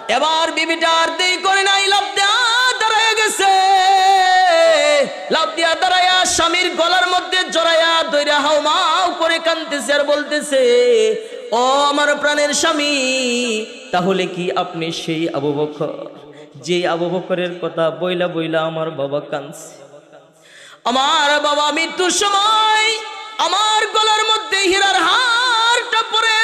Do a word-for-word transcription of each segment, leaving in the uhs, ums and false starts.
এবার বিবিটা আর দেরি করে নাই, লাফ দিয়া দাঁড়ায় গেছে। লাফ দিয়া দাঁড়ায়া স্বামীর গলার মধ্যে জড়ায়া দইরা হাউমাউ করে কাঁদতেছে আর বলতেছে, ও আমার প্রাণের স্বামী, তাহলে কি আপনি সেই আবু বকর, যে আবু বকরের কথা বইলা বইলা আমার বাবা কাঁদছে? আমার বাবা মৃত্যুর সময় আমার গলার মধ্যে হীরার হারটা পরে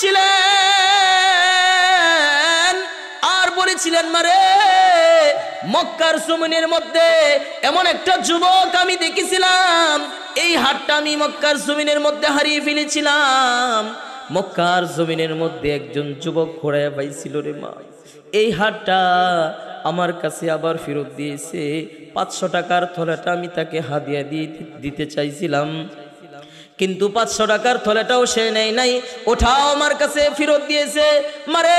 দিয়েছিলেন আর বলেছিলেন, মারে মক্কার জমিনের মধ্যে এমন একটা যুবক আমি দেখেছিলাম, এই হারটা আমি মক্কার জমিনের মধ্যে হারিয়ে ফেলেছিলাম। মক্কার জমিনের মধ্যে একজন যুবক ঘোড়ায় পাইছিল রে মা, এই হারটা আমার কাছে আবার ফেরত দিয়েছে। পাঁচশো টাকার থলেটা আমি তাকে হাদিয়া দিয়ে দিতে চাইছিলাম, কিন্তু পাঁচশো টাকার থলেটাও সে নেয় নাই, ওঠাও আমার কাছে ফেরত দিয়েছে। মারে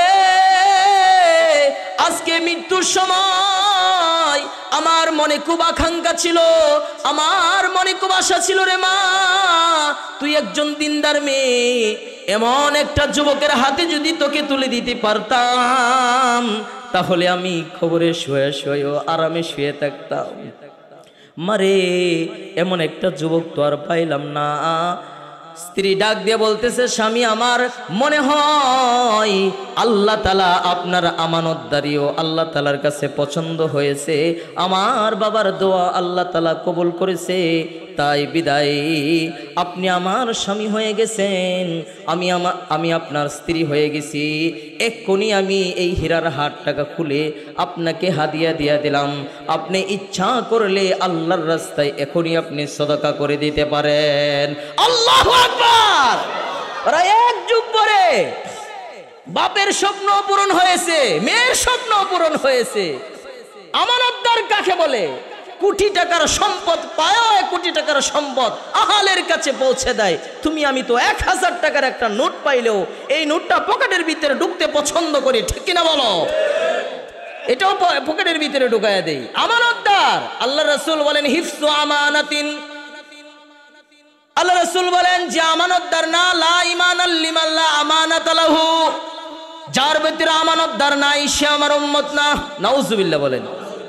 আজকে মৃত্যুর সময় আমার মনে খুব আকাঙ্ক্ষা ছিল, আমার মনে খুব আশা ছিল রে মা, তুই একজন দিনদার মেয়ে, এমন একটা যুবকের হাতে যদি তোকে তুলে দিতে পারতাম, তাহলে আমি খবরে শুয়ে শুয়ে আরামে শুয়ে থাকতাম। মারে এমন একটা যুবক তো আর পাইলাম না। স্ত্রী ডাক দিয়ে বলতেছে, স্বামী আমার, মনে হয় আল্লাহ তাআলা আপনার আমানতদারিও আল্লাহ তাআলার কাছে পছন্দ হয়েছে, আমার বাবার দোয়া আল্লাহ তাআলা কবুল করেছে, তাই বিদায় আপনি আমার স্বামী হয়ে গেছেন, আমি আমার আমি আপনার স্ত্রী হয়ে গেছি। এক্ষুনি আমি এই হীরার হারটাকে খুলে আপনাকে হাদিয়া দিয়া দিলাম, আপনি ইচ্ছা করলে আল্লাহর রাস্তায় এখনই আপনি সদকা করে দিতে পারেন। আল্লাহু আকবার! ওরা এক যুগ পরে বাপের স্বপ্ন পূরণ হয়েছে, মেয়ের স্বপ্ন পূরণ হয়েছে। আমানতদার কাকে বলে? কোটি টাকার সম্পদ পায়, কোটি টাকার সম্পদ আহালের কাছে পৌঁছে দেয়। তুমি আমি তো এক হাজার টাকার একটা নোট পাইলেও এই নোটটা পকেটের ভিতরে ঢুকতে পছন্দ করি, ঠিক কিনা বলো? এটাও পকেটের ভিতরে ঢুকায়া দেই। আমানতদার, আল্লাহ রাসূল বলেন হিফযু আমানাতিন, আল্লাহ রাসূল বলেন যে আমানতদার না, লা ঈমানাল লিমান লা আমানাতা লাহু, যার ভিতরে আমানতদার নাই সে আমার উম্মত না। নাউজুবিল্লাহ বলেন।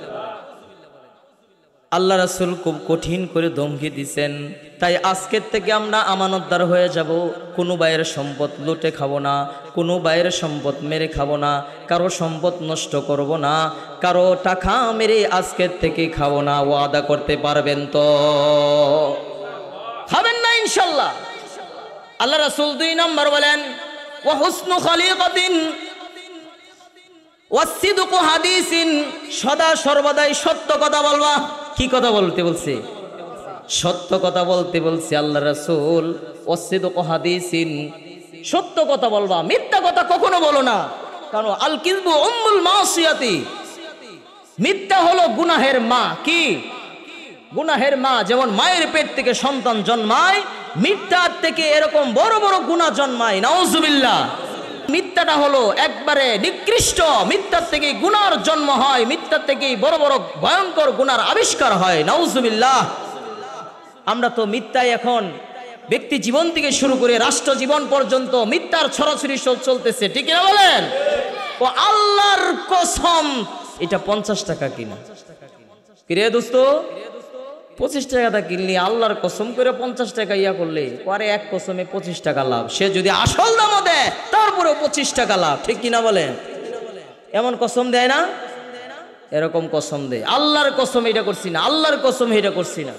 আল্লাহ রাসূল খুব কঠিন করে ধমকি দিছেন। তাই আজকের থেকে আমরা আমানতদার হয়ে যাব, কোনো ভাইয়ের সম্পদ লুটে খাবো না, কোনো ভাইয়ের সম্পদ মেরে খাবো না, কারো সম্পদ নষ্ট করব না, কারো টাকা মেরে আজকের থেকে খাবো না। ওয়াদা করতে পারবেন তো? খাবেন না ইনশাআল্লাহ। আল্লাহ রাসূল দুই নম্বর বলেন ওয়া হুসনু খালিকাতিন ওয়া সিদকু হাদিসিন, সদা সর্বদাই সত্য কথা বলবা। কি কথা বলতে বলছে? সত্য কথা বলতে বলছে আল্লাহ রাসূল। ওয়া সিদকু হাদিসিন, সত্য কথা বলবা, মিথ্যা কথা কখনো বলো না, কারণ আল কিযবু উম্মুল মাসিয়াতি, মিথ্যা হলো গুনাহের মা। কি গুনাহের মা? যেমন মায়ের পেট থেকে সন্তান জন্মায়, মিথ্যার থেকে এরকম বড় বড় গুনাহ জন্মায়। নাউজুবিল্লাহ। মিথ্যাটা হলো একবারে নিকৃষ্ট, মিথ্যার থেকে গুনার জন্ম হয়, মিথ্যার থেকে বড় বড় ভয়ঙ্কর গুনার আবিষ্কার হয়। নাউজুবিল্লাহ। আমরা তো মিথ্যায় এখন ব্যক্তি জীবন থেকে শুরু করে রাষ্ট্র জীবন পর্যন্ত মিথ্যার ছড়াছড়ি চলতেছে, ঠিক না বলেন? ও আল্লাহর কসম, এটা পঞ্চাশ টাকা কিনা, কিরে দোস্ত, পঁচিশ টাকাটা কিনলি, আল্লাহর কসম করে পঞ্চাশ টাকা ইয়া করলে পরে এক কসমে পঁচিশ টাকা লাভ। সে যদি আসল দামও দেয় তারপরে পঁচিশ টাকা লাভ, ঠিক কিনা বলেন? এমন কসম দেয় না? এরকম কসম দেয়, আল্লাহর কসম এটা করছি না, আল্লাহর কসম এটা করছি না।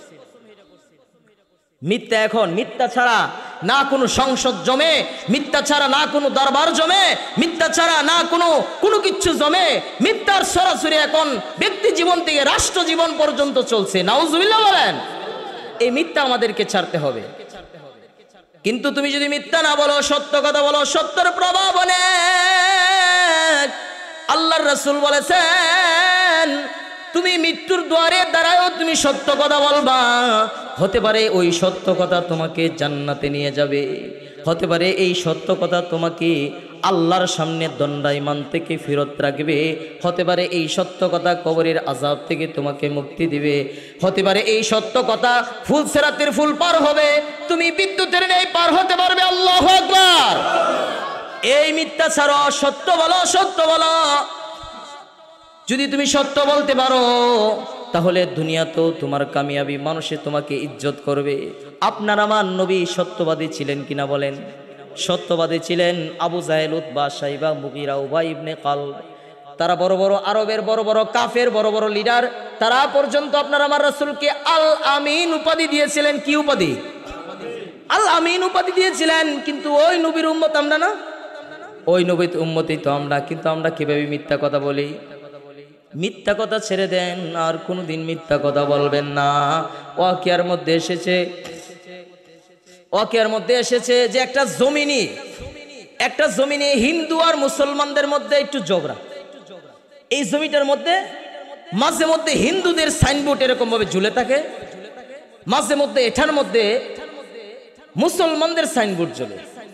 মিথ্যা, এখন মিথ্যা ছাড়া না কোনো সংসদ জমে, মিথ্যা ছাড়া না কোনো দরবার জমে, মিথ্যা ছাড়া না কোনো কোনো কিচ্ছু জমে। মিথ্যার সরাসরি এখন ব্যক্তি জীবন থেকে রাষ্ট্র জীবন পর্যন্ত চলছে। নাউজুবিল্লাহ বলেন। এই মিথ্যা আমাদেরকে ছাড়তে হবে। কিন্তু তুমি যদি মিথ্যা না বলো, সত্য কথা বলো, সত্যের প্রভাব অনেক। আল্লাহর রাসূল বলেছেন তুমি মৃত্যুর দুয়ারে দাঁড়ায়ও তুমি সত্য কথা বলবা, হতে পারে ওই সত্য কথা তোমাকে জান্নাতে নিয়ে যাবে, হতে পারে এই সত্য কথা তোমাকে আল্লাহর সামনে দণ্ডায়মান থেকে ফেরত রাখবে, হতে পারে এই সত্য কথা কবরের আযাব থেকে তোমাকে মুক্তি দিবে, হতে পারে এই সত্য কথা ফুল সিরাতের ফুল পার হবে, তুমি বিদ্যুতের ন্যায় পার হতে পারবে। আল্লাহু আকবার। এই মিথ্যা ছাড়ো, সত্য বলো, সত্য বলো। যদি তুমি সত্য বলতে পারো তাহলে দুনিয়াতেও তোমার কামিয়াবি, মানুষে তোমাকে ইজ্জত করবে। আপনার আমার নবী সত্যবাদী ছিলেন কিনা বলেন? সত্যবাদী ছিলেন। আবু জাহেল, উতবা, সাইবা, মুগীরা, উবাই ইবনে কালব, তারা বড় বড় আরবের বড় বড় কাফের বড় বড় লিডার, তারা পর্যন্ত আপনার আমার রাসূলকে আল আমিন উপাধি দিয়েছিলেন। কি উপাধি? আল আমিন উপাধি দিয়েছিলেন। কিন্তু ওই নবীর উম্মত আমরা না, ওই নবীর উম্মতই তো আমরা। কিন্তু আমরা কিভাবে মিথ্যা কথা বলি? মিথ্যা কথা ছেড়ে দেন, আর কোনোদিন মিথ্যা কথা বলবেন না। ওয়াকিয়ার মধ্যে এসেছে, ওয়াকিয়ার মধ্যে এসেছে যে একটা জমিনে, একটা জমিনে হিন্দু আর মুসলমানদের মধ্যে একটু ঝগড়া। এই জমিটার মধ্যে মাঝে মধ্যে হিন্দুদের সাইনবোর্ড এরকম ভাবে ঝুলে থাকে, মাঝে মধ্যে এটার মধ্যে মুসলমানদের সাইনবোর্ড ঝুলে।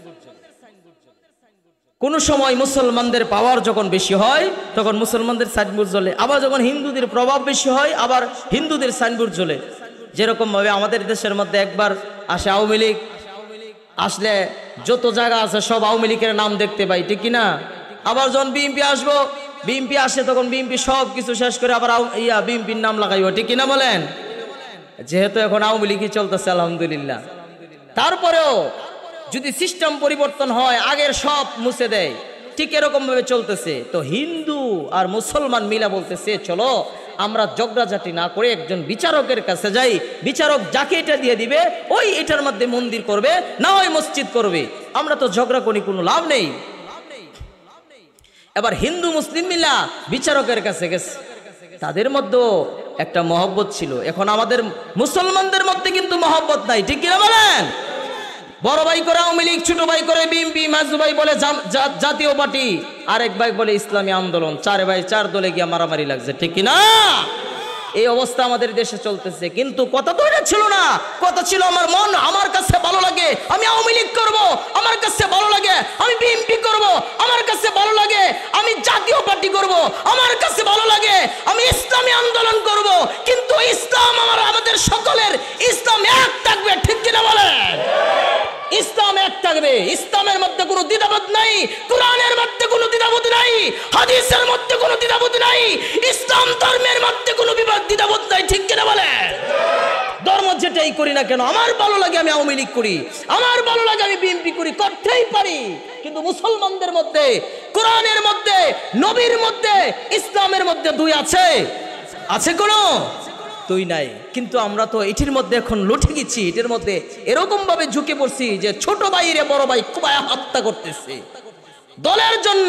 কোন সময় মুসলমানদের পাওয়ার যখন বেশি হয় তখন মুসলমানদের সাইনবোর্ড জ্বলে, আবার যখন হিন্দুদের প্রভাব বেশি হয় আবার হিন্দুদের সাইনবোর্ড জ্বলে। যেরকম ভাবে আমাদের দেশের মধ্যে একবার আসে আওয়ামী লীগ, আসলে যত জায়গা আছে সব আওয়ামী লীগের নাম দেখতে পাই, ঠিক কিনা? আবার যখন বিএনপি আসবো, বিএনপি আসে তখন বিএনপি সব কিছু শেষ করে আবার ইয়া বিএনপির নাম লাগাইব, ঠিক কিনা বলেন? যেহেতু এখন আওয়ামী লীগই চলতেছে আলহামদুলিল্লাহ। তারপরেও যদি সিস্টেম পরিবর্তন হয় আগের সব মুছে দেয়, ঠিক এরকম ভাবে চলতেছে। তো হিন্দু আর মুসলমান মিলা বলতেছে চলো আমরা ঝগড়াঝাটি না করে একজন বিচারকের কাছে যাই, বিচারক যাকে এটা দিয়ে দিবে ওই এটার মধ্যে মন্দির করবে, না ওই মসজিদ করবে, আমরা তো ঝগড়া করি, কোনো লাভ নেই। এবার হিন্দু মুসলিম মিলা বিচারকের কাছে গেছে, তাদের মধ্যে একটা মহব্বত ছিল। এখন আমাদের মুসলমানদের মধ্যে কিন্তু মহব্বত নাই, ঠিক কিনা বলেন? বড় ভাই করে আওয়ামী লীগ, ছোট ভাই করে বিএনপি, মাজু ভাই বলে জাতীয় পার্টি, আরেক ভাই বলে ইসলামী আন্দোলন, চার ভাই চার দলে গিয়ে মারামারি লাগছে, ঠিক কিনা? এই অবস্থা আমাদের দেশে চলতেছে। কিন্তু কথা তো এটা ছিল না, কথা ছিল আমার মন, আমার কাছে ভালো লাগে আমি আওয়ামী লীগ করবো, আমার কাছে ভালো লাগে আমি বিএনপি করবো, আমার কাছে ভালো লাগে আমি জাতীয় পার্টি করব, আমার কাছে ভালো লাগে আমি ইসলামী আন্দোলন করব। কিন্তু ইসলাম আমার আমাদের সকলের, ইসলাম এক থাকবে, ঠিক কিনা বলেন? ইসলাম এক থাকবে, ইসলামের মধ্যে কোনো দ্বিধাবোধ নাই, কোরআনের মধ্যে কোনো দ্বিধাবোধ নাই, হাদিসের মধ্যে কোনো দ্বিধাবোধ নাই, ইসলাম ধর্মের মধ্যে কোনো বিবাদ দ্বিধাবোধ নাই, ঠিক কিনা বলে? ধর্ম যেটাই করি না কেন আমার ভালো লাগে আমি আওয়ামী লীগ করি, আমার ভালো লাগে আমি বিএনপি করি, করতেই পারি। কিন্তু মুসলমানদের মধ্যে, কোরআনের মধ্যে, নবীর মধ্যে, ইসলামের মধ্যে দুই আছে? আছে কোনো? তুই নাই। কিন্তু আমরা তো এটির মধ্যে এখন লুটে গেছি, এটির মধ্যে এরকম ভাবে ঝুঁকে পড়ছি যে ছোট ভাইরে বড় ভাই কুবায়া হত্যা করতেছে দলের জন্য।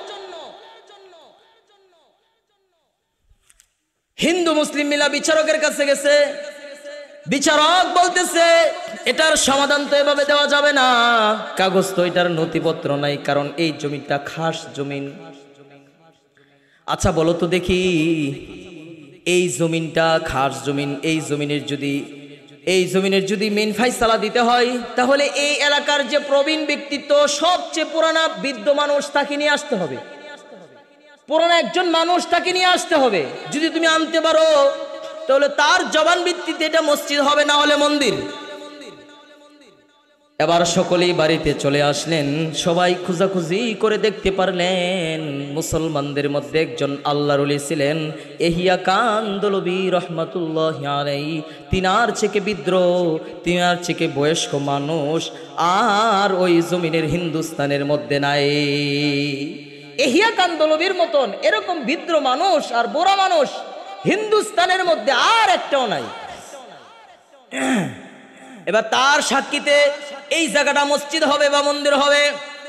হিন্দু মুসলিম মিলা বিচারকের কাছে গেছে, বিচারক বলতেছে এটার সমাধান তো এভাবে দেওয়া যাবে না, কাগজ তো এটার নথিপত্র নাই, কারণ এই জমিটা খাস জমিন। আচ্ছা বলো তো দেখি, এই জমিনটা খাস জমিন, এই জমিনের যদি এই জমিনের যদি মেন ফাইসালা দিতে হয় তাহলে এই এলাকার যে প্রবীণ ব্যক্তিত্ব, সবচেয়ে পুরানা বৃদ্ধ মানুষ তাকে নিয়ে আসতে হবে, পুরানা একজন মানুষ তাকে নিয়ে আসতে হবে। যদি তুমি আনতে পারো তাহলে তার জবান ভিত্তিতে এটা মসজিদ হবে, না হলে মন্দির। এবার সকলেই বাড়িতে চলে আসলেন, সবাই খোঁজাখুঁজি করে দেখতে পারলেন মুসলমানদের মধ্যে একজন আল্লাহর ওলি ছিলেন ইহইয়া কান্দলবী রহমাতুল্লাহি আলাইহি। তিনার থেকে বিদ্রোহ, তিনার থেকে বয়স্ক মানুষ আর ওই জমিনের হিন্দুস্তানের মধ্যে নাই। ইহইয়া কান্দলবীর মতন এরকম বিদ্রোহ মানুষ আর বুড়া মানুষ হিন্দুস্তানের মধ্যে আর একটাও নাই। এবার তার সাক্ষীতে এই জায়গাটা মসজিদ হবে বা মন্দির হবে।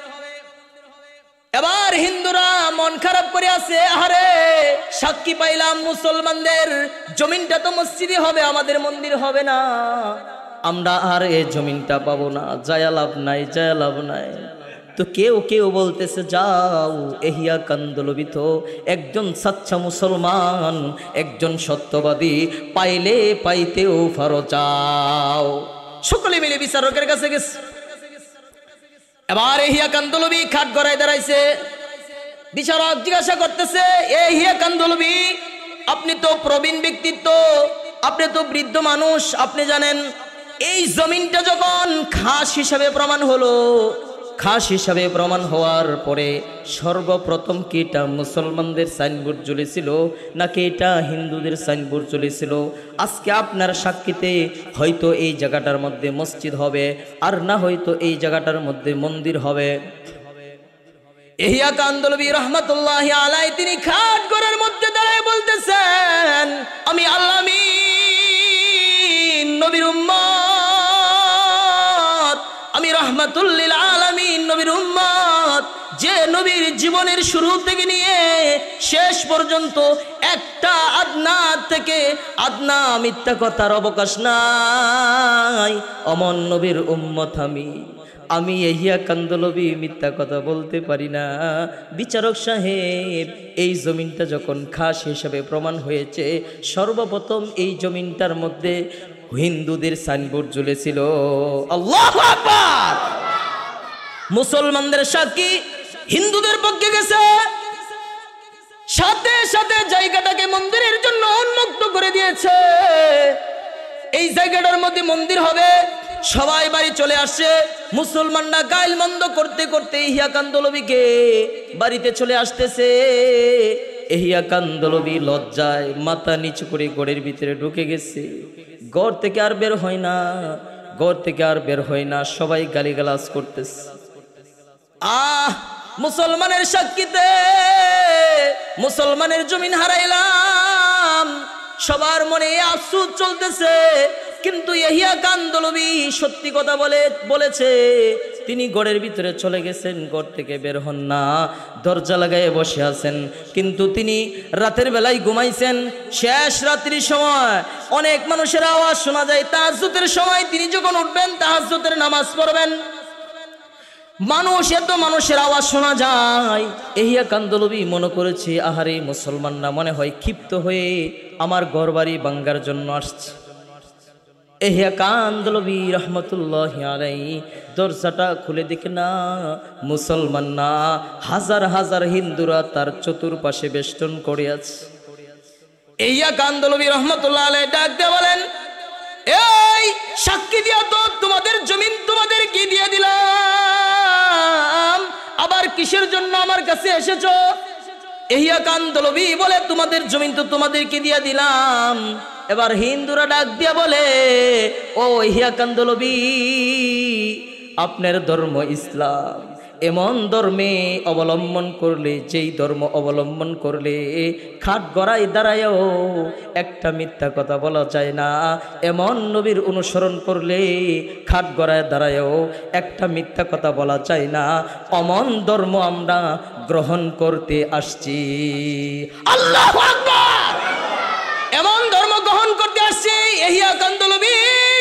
এবার হিন্দুরা মন খারাপ করে আছে, আরে সাক্ষী পাইলাম মুসলমানদের, জমিনটা তো মসজিদই হবে, আমাদের মন্দির হবে না, আমরা আর এই জমিনটা পাবো না, যায় লাভ নাই, যায় লাভ নাই। তো কেউ কেউ বলতেছে যাও, ইহইয়া কান্দলবী তো একজন সাচ্চা মুসলমান, একজন সত্যবাদী, পাইলে পাইতেও পারো, যাও। সকলে মিলে বিচারকের কাছে গেছে। এবার ইহইয়া কান্দলবী খাট গড়ায় দাঁড়াইছে, বিচারক জিজ্ঞাসা করতেছে ইহইয়া কান্দলবী, আপনি তো প্রবীণ ব্যক্তিত্ব, আপনি তো বৃদ্ধ মানুষ, আপনি জানেন এই জমিনটা যখন খাস হিসাবে প্রমাণ হলো, খাস হিসাবে প্রমাণ হওয়ার পরে সর্বপ্রথম কি এটা মুসলমানদের সাইনবোর্ড ঝুলেছিল নাকি এটা হিন্দুদের সাইনবোর্ড ঝুলেছিল? আজকে আপনার সাক্ষীতে হয়তো এই জায়গাটার মধ্যে মসজিদ হবে, আর না হয়তো এই জায়গাটার মধ্যে মন্দির হবে। ইহয়া কান্দলবী রহমাতুল্লাহি আলাইহি তিনি খাট ঘরের মধ্যে দাঁড়ায় বলতেছেন, আমি আল-আমিন নবীর উম্মত, আমি রাহমাতুল লিল আলামিন নবীর উম্মত, যে নবীর জীবনের শুরু থেকে নিয়ে শেষ পর্যন্ত একটা আদনা থেকে আদনা মিথ্যা কথার অবকাশ নাই। অমন নবীর উম্মত আমি আমি ইহয়া কান্দলবী মিথ্যা কথা বলতে পারি না। বিচারক সাহেব, এই জমিনটা যখন খাস হিসাবে প্রমাণ হয়েছে, সর্বপ্রথম এই জমিনটার মধ্যে হিন্দুদের সাইনবোর্ড ঝুলেছিল। আল্লাহু আকবার! মুসলমানদের সাক্ষী হিন্দুদের পক্ষে গেছে, সাথে সাথে জায়গাটাকে মন্দিরের জন্য উন্মুক্ত করে দিয়েছে। এই জায়গাটার মধ্যে মন্দির হবে, সবাই বাড়ি চলে আসছে। মুসলমানরা গাইল মন্দ করতে করতে ইহয়া কান্দলবীকে বাড়িতে চলে আসতেছে। ইহয়া কান্দলবী লজ্জায় মাথা নিচু করে ঘরের ভিতরে ঢুকে গেছে। ঘর থেকে আর বের হয় না, ঘর থেকে আর বের হয় না, সবাই গালিগালাজ করতেছে। আহ মুসলমানের সাক্ষীতে মুসলমানের জমিন হারাইলাম, সবার মনে আফসোস চলতেছে। কিন্তু ইহয়া কান্দলবী সত্যি কথা বলে বলেছে, তিনি ঘরের ভিতরে চলে গেছেন, ঘর থেকে বের হন না, দরজা লাগায় বসে আছেন। কিন্তু তিনি রাতের বেলায় ঘুমাইছেন। শেষ রাত্রির সময় অনেক মানুষের আওয়াজ শোনা যায়। তাহাজ্জুদের সময় তিনি যখন উঠবেন, তাহাজ্জুদের নামাজ পড়বেন, মানুষ এত মানুষের আওয়াজ শোনা যায়। ইহয়া কান্দলবী মনে করেছে, আহারে মুসলমানরা মনে হয় ক্ষিপ্ত হয়ে আমার ঘরবাড়ি ভাঙ্গার জন্য আসছে। ইহয়া কান্দলবী রহমতুল্লাহি আলাইহি দরজাটা খুলে দেখে না, মুসলমান না, হাজার হাজার হিন্দুরা তার চতুর্পাশে বেষ্টন করে আছে। ইহয়া কান্দলবী রহমতুল্লাহ আলাইহি ডাক দিয়ে বলেন, এই সাক্ষী দিয়া তো তোমাদের জমিন তোমাদেরকে দিয়ে দিলাম, আবার কিসের জন্য আমার কাছে এসেছো? ইহয়া কান্দলবী বলে, তোমাদের জমিন তো তোমাদেরকে দিয়ে দিলাম। এবার হিন্দুরা ডাক দিয়া বলে, ও ইহয়া কান্দলবী, আপনার ধর্ম ইসলাম, এমন ধর্মে অবলম্বন করলে, যেই ধর্ম অবলম্বন করলে খাট গড়াই দাঁড়ায়ও একটা মিথ্যা কথা বলা যায় না, এমন নবীর অনুসরণ করলে খাট গড়ায় দাঁড়ায়ও একটা মিথ্যা কথা বলা যায় না, অমন ধর্ম আমরা গ্রহণ করতে আসছি। আল্লাহু আকবার! এমন ধর্ম গ্রহণ করতে আসছি। ইহয়া কান্দলবী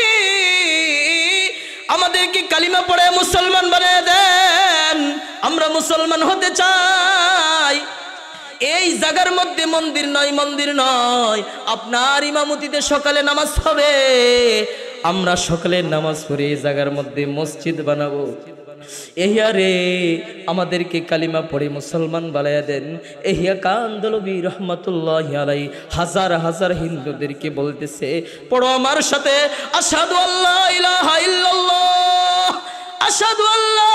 আমাদেরকে কালিমা পড়ে মুসলমান বানিয়ে দেন, আমরা মুসলমান হতে চাই। এই জায়গার মধ্যে মন্দির নয়, মন্দির নয়, আপনার ইমামতিতে সকালে নামাজ হবে, আমরা সকালে নামাজ পড়ে এই জায়গার মধ্যে মসজিদ বানাবো। ইহয়া রে, আমাদেরকে কালিমা পড়ে মুসলমান বানায়া দেন। ইহয়া কান্দলবী রহমাতুল্লাহি আলাইহি হাজার হাজার হিন্দুদেরকে বলতেছে, পড়ো আমার সাথে, আশহাদু আল্লা ইলাহা ইল্লাল্লাহ, আশহাদু আল্লা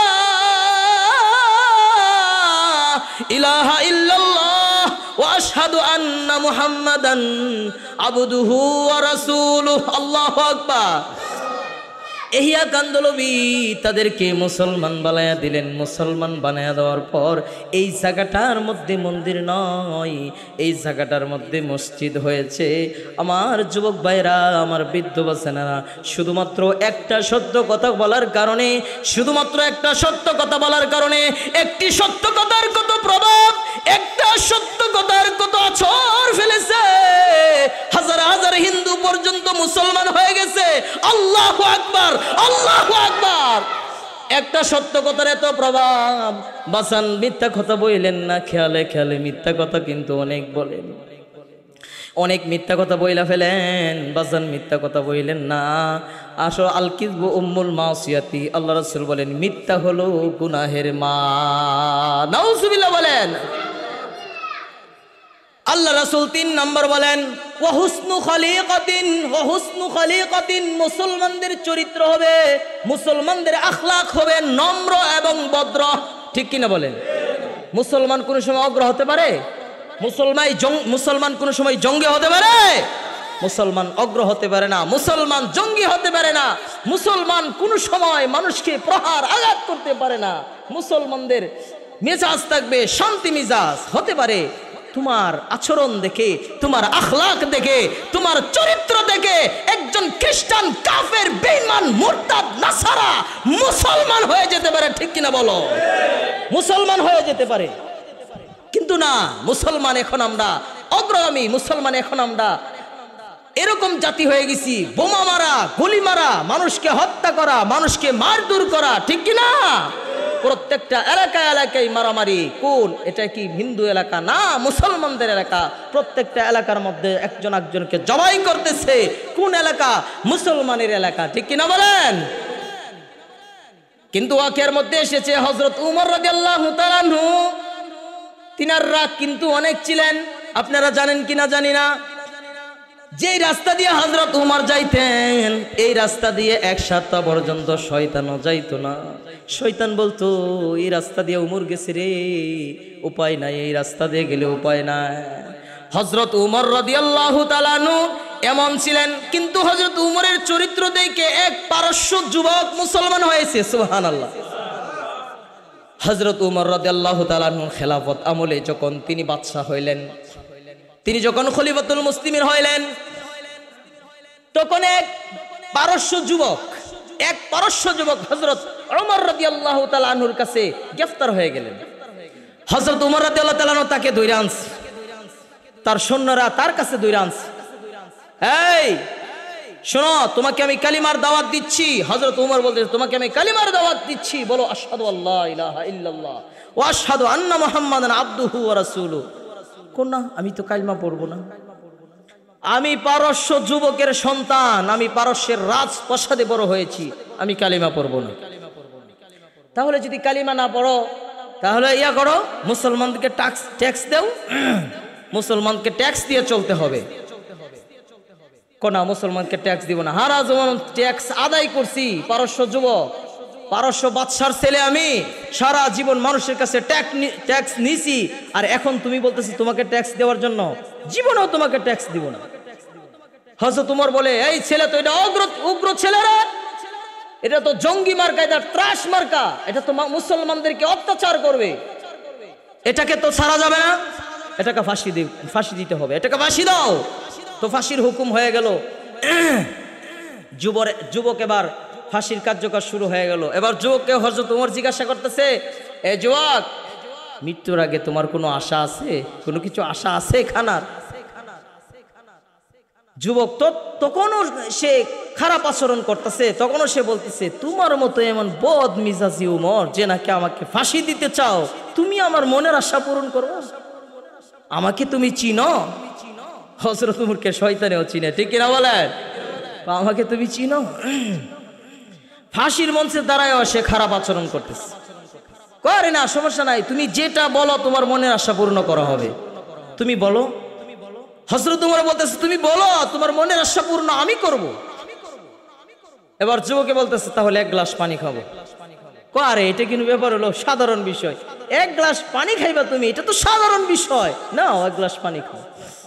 ইলাহা ইল্লাল্লাহ ওয়া আশহাদু আন্না মুহাম্মাদান আবদুহু ওয়া রাসূলুহু। আল্লাহু আকবার! ইহয়া কান্দলবী তাদেরকে মুসলমান বানায়া দিলেন। মুসলমান বানায়া দেওয়ার পর এই জায়গাটার মধ্যে মন্দির নয়, এই জায়গাটার মধ্যে মসজিদ হয়েছে। আমার যুবক ভাইরা, আমার বৃদ্ধ বাচ্চারা, শুধুমাত্র একটা সত্য কথা বলার কারণে, শুধুমাত্র একটা সত্য কথা বলার কারণে, একটি সত্য কথার কত প্রভাব, একটা সত্য কথার কত আছর ফেলেছে। হাজার হাজার হিন্দু পর্যন্ত মুসলমান হয়ে গেছে। আল্লাহু আকবার, আল্লাহু আকবার! একটা সত্য কথার এত প্রভাব। বাসান মিথ্যা কথা বইলেন না, খেয়ালে খেয়ালে মিথ্যা কথা কিন্তু অনেক বলেন, অনেক মিথ্যা কথা বইলা ফেলেন। বাসান মিথ্যা কথা বইলেন না। আসো আল কিযবু উম্মুল মাসিয়াতি, আল্লাহ রাসূল বলেন মিথ্যা হলো গুনাহের মা। নাউজুবিল্লাহ বলেন। আল্লাহ রাসূল তিন নম্বর বলেন ওয়া হুসনু খালিকাতিন ওয়া হুসনু খালিকাতিন, মুসলমানদের চরিত্র হবে, মুসলমানদের আখলাক হবে নম্র এবং ভদ্র। ঠিক কিনা বলেন? মুসলমান কোন সময় অগ্র হতে পারে? মুসলমান মুসলমান কোন সময় জঙ্গি হতে পারে? মুসলমান অগ্র হতে পারে না, মুসলমান জঙ্গি হতে পারে না, মুসলমান কোন সময় মানুষকে প্রহার আঘাত করতে পারে না। মুসলমানদের মেজাজ থাকবে শান্তি মিজাজ। হতে পারে তোমার আচরণ দেখে, তোমার আখলাক দেখে, তোমার চরিত্র দেখে একজন খ্রিস্টান, কাফের, বেঈমান, মুরতাদ, নাসারা মুসলমান হয়ে যেতে পারে। ঠিক কিনা বলো? মুসলমান হয়ে যেতে পারে। কিন্তু না, মুসলমান এখন আমরা অগ্রগামী, মুসলমান এখন আমরা এরকম জাতি হয়ে গেছি, বোমা মারা, গুলি মারা, মানুষকে হত্যা করা, মানুষকে মারধর করা। ঠিক কিনা? প্রত্যেকটা এলাকায় এলাকায় মারামারি। কোন এটা কি হিন্দু এলাকা? না, মুসলমানদের এলাকা। প্রত্যেকটা এলাকার মধ্যে একজন একজনকে জবাই করতেছে। কোন এলাকা? মুসলমানের এলাকা। ঠিক কিনা বলেন? কিন্তু ওয়াকিয়ার মধ্যে এসেছে হযরত উমর রাদিয়াল্লাহু তাআলা আনহু, তিনার রাগ কিন্তু অনেক ছিলেন। আপনারা জানেন কিনা জানি না, যেই রাস্তা দিয়ে হযরত উমর যাইতেন এই রাস্তা দিয়ে এক সপ্তাহ পর্যন্ত শয়তানও যাইতো না। শয়তান বলতো এই রাস্তা দিয়ে উমর গেছে রে, উপায় নাই, এই রাস্তা দিয়ে গেলে উপায় নাই। হযরত উমর রাদিয়াল্লাহু তাআলা আনহু এমন ছিলেন, কিন্তু হযরত উমরের চরিত্র দেখে এক পারস্য যুবক মুসলমান হয়েছে। সুবহানাল্লাহ। হযরত উমর রাদিয়াল্লাহু তাআলা আনহু খেলাফত আমলে যখন তিনি বাদশা হইলেন, তিনি যখন খলিফাতুল মুসলিমিন হইলেন, তখন এক পারস্য যুবক এক পারস্য যুবক হযরত ওমর রাদিয়াল্লাহু তাআলা আনহুর কাছে গ্রেফতার হয়ে গেলেন। হযরত ওমর রাদিয়াল্লাহু তাআলা আনহু তাকে ধরে আনছে, তার সৈন্যরা তার কাছে ধরে আনছে। এই শোনো, তোমাকে আমি কালিমার দাওয়াত দিচ্ছি। হযরত ওমর বলতেছে, তোমাকে আমি কালিমার দাওয়াত দিচ্ছি, বলো আশহাদু আল্লা ইলাহা ইল্লাল্লাহ ওয়া আশহাদু আন্না মুহাম্মাদান আবদুহু ওয়া রাসূলুহু। কোন না, আমি তো কালিমা পড়বো না, আমি পারস্য যুবকের সন্তান, আমি পারস্যের রাজপ্রাসাদে বড় হয়েছি, আমি কালিমা পড়বো না। তাহলে যদি কালিমা না পড়ো তাহলে ইয়া করো, মুসলমানদেরকে ট্যাক্স ট্যাক্স দাও, মুসলমানকে ট্যাক্স দিয়ে চলতে হবে। কোনা, মুসলমানকে ট্যাক্স দিব না। হারা জীবন ট্যাক্স আদায় করছি, পারস্য যুবক, পারস্য বাদশার ছেলে আমি, সারা জীবন মানুষের কাছে ট্যাক্স নিছি, আর এখন তুমি বলতেছি তোমাকে ট্যাক্স দেওয়ার জন্য? জীবনেও তোমাকে ট্যাক্স দিব না। হযরত ওমর বলে, এই ছেলে তো এটা অগ্র উগ্র ছেলেরা, এটা তো জঙ্গি মার্কা, এটা ত্রাস মার্কা, এটা তো মুসলমানদেরকে অত্যাচার করবে, এটাকে তো ছাড়া যাবে না, এটাকে ফাঁসি দি ফাঁসি দিতে হবে, এটাকে ফাঁসি দাও। তো ফাঁসির হুকুম হয়ে গেল। যুবর যুবক এবার ফাঁসির কার্যকর শুরু হয়ে গেল। এবার যুবককে হযরত ওমর জিজ্ঞাসা করতেছে, এ যুবক, মৃত্যুর আগে তোমার কোনো আশা আছে? কোনো কিছু আশা আছে খানার? যুবক তো তখনও সে খারাপ আচরণ করতেছে, তখনও সে বলতেছে, তোমার মতো এমন বদ মিজাজি উমর যে নাকি আমাকে ফাঁসি দিতে চাও, তুমি আমার মনের আশা পূরণ করো? আমাকে তুমি চিনো? হযরত ওমরকে শয়তানেও চিনে। ঠিক কিনা বলেন? আমাকে তুমি চিনো? ফাঁসির মঞ্চে দাঁড়ায় সে খারাপ আচরণ করতেছে। করে না, সমস্যা নাই, তুমি যেটা বলো তোমার মনের আশা পূর্ণ করা হবে, তুমি বলো। হযরত ওমর বলতেছে, তুমি বলো, তোমার মনের আশা পূর্ণ আমি করব। এবার যুবকে বলতেছে, তাহলে এক গ্লাস পানি খাবো। আরে এটা কিন্তু ব্যাপার হলো সাধারণ বিষয়, এক গ্লাস পানি খাইবা তুমি, এটা তো সাধারণ বিষয় না, এক গ্লাস পানি খাও।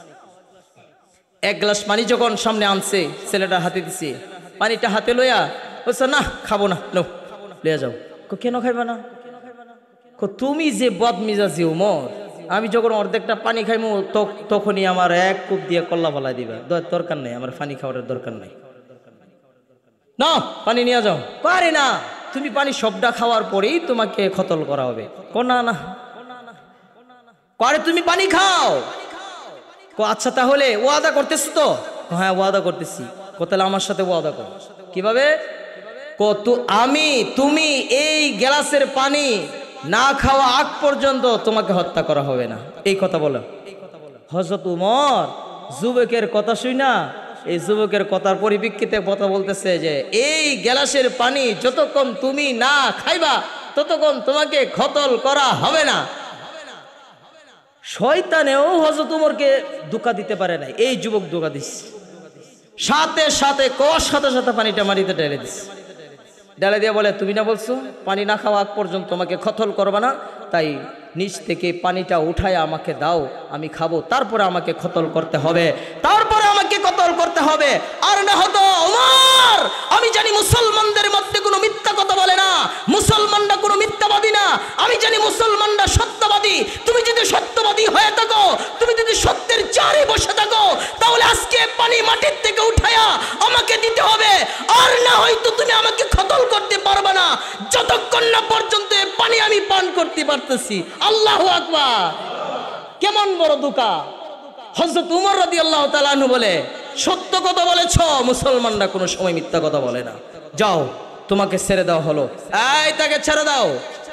এক গ্লাস পানি যখন সামনে আনছে, ছেলেটার হাতে দিছে, পানিটা হাতে লইয়া বলছে, না খাবো না, নো লইয়া যাও। কেন খাইবা না? তুমি যে বদমিজাজি উমর, আমি যখন অর্ধেকটা পানি খাইমু তখনই আমার এক কূপ দিয়ে কল্লা ফলাই দিবা, দরকার নেই, আমার পানি খাওয়ার দরকার নেই, না পানি নিয়ে যাও। পারে না, তুমি পানি সবটা খাওয়ার পরেই তোমাকে কতল করা হবে। না না, করে তুমি পানি খাও। আচ্ছা তাহলে ওয়াদা করতেছি তো? হ্যাঁ ওয়াদা করতেছি। তাহলে আমার সাথে ওয়াদা কর। কিভাবে? কত আমি তুমি এই গ্লাসের পানি না খাওয়া আগ পর্যন্ত তোমাকে হত্যা করা হবে না, এই কথা বলো। হযরত ওমর যুবকের কথা শুই না, এই যুবকের কথার পরিপ্রেক্ষিতে কথা বলতেছে যে এই গ্লাসের পানি যতক্ষণ তুমি না খাইবা ততক্ষণ তোমাকে কতল করা হবে না। শয়তানেও হযরত ওমরকে ধোঁকা দিতে পারে নাই, এই যুবক ধোঁকা দিচ্ছে। সাথে সাথে কষ সাথে সাথে পানিটা মাটিতে ঢেলে দিচ্ছে। ঢেলে দিয়ে বলে, তুমি না বলছো পানি না খাওয়া আগ পর্যন্ত তোমাকে কতল করবে না, তাই নিচ থেকে পানিটা উঠায় আমাকে দাও, আমি খাবো, তারপরে আমাকে কতল করতে হবে, তারপরে আমাকে কতল করতে হবে। আর না হতো ওমর, আমি জানি মুসলমানদের মধ্যে কোনো মিথ্যা কথা বলে না, মুসলমানরা কোনো মিথ্যাবাদী না, আমি জানি মুসলমানরা সত্যবাদী। তুমি যদি সত্যবাদী হয়ে থাকো, তুমি যদি সত্যের চারে বসে থাকো, তাহলে আজকে পানি মাটির থেকে উঠায়া আমাকে দিতে হবে, আর না হয়তো তুমি আমাকে কতল করতে পারবে না যতক্ষণ না পর্যন্ত পানি আমি পান করতে পারতেছি। আল্লাহু আকবার। কেমন বড় ধোঁকা। হযরত ওমর রাদিয়াল্লাহু তাআলা আনহু বলে, সত্য কথা বলেছ, মুসলমানরা কোনো সময় মিথ্যা কথা বলে না, যাও তোমাকে ছেড়ে দেওয়া হলো, এই তাকে ছেড়ে দাও।